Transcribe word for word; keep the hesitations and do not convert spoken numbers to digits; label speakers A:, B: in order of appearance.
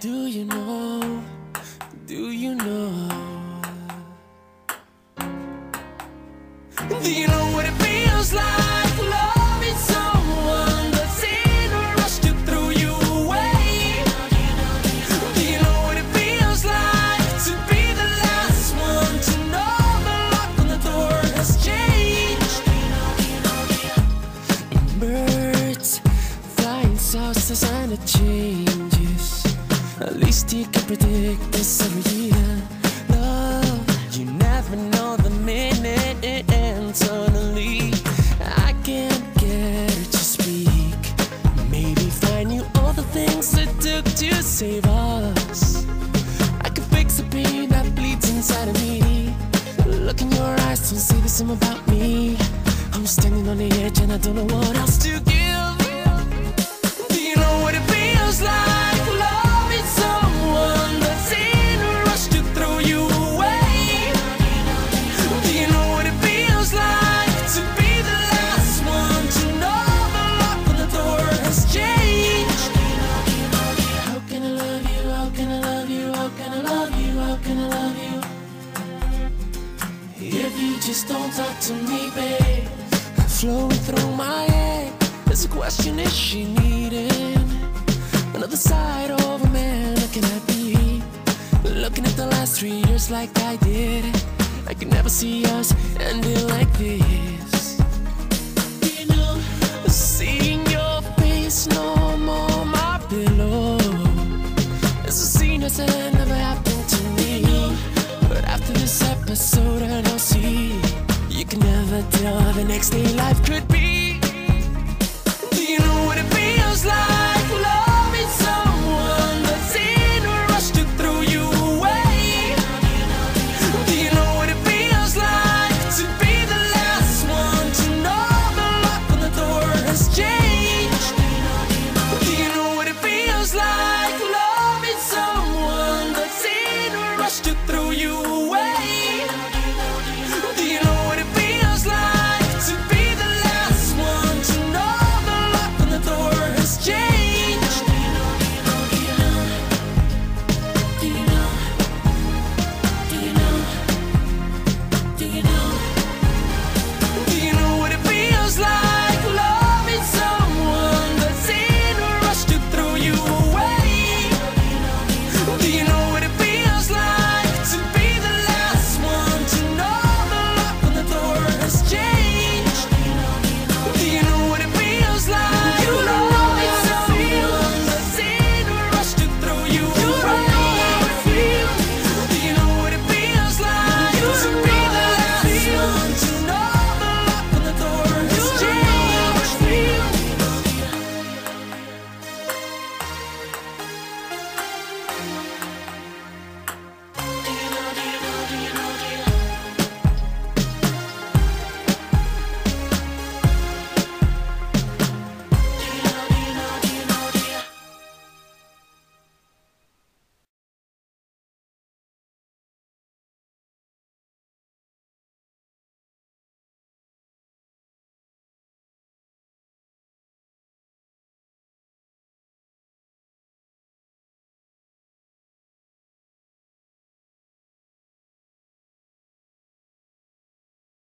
A: Do you know, do you know, do you know what it feels like loving someone that's in a rush to throw you away? Do you know what it feels like to be the last one to know the lock on the door has changed? Birds flying south as and it changes. At least you can predict this every year. Love, you never know the minute it ends. Suddenly, I can't get her to speak. Maybe find you all the things it took to save us. I could fix the pain that bleeds inside of me. Look in your eyes, don't say the same about me. I'm standing on the edge and I don't know what else to give. Do you know what it feels like? Someone that's in a rush to throw you away. Do you know what it feels like to be the last one to know the lock on the door has changed? How can I love you? How can I love you? How can I love you? How can I love you? If you just don't talk to me, babe. Flowing through my head, there's a question: is she needing another side of a man? Looking at me, looking at the last three years like I did. I could never see us ending like this. You know, seeing your face no more my pillow. It's a scene that never happened to me. But after this episode, I don't see. You can never tell the next day life could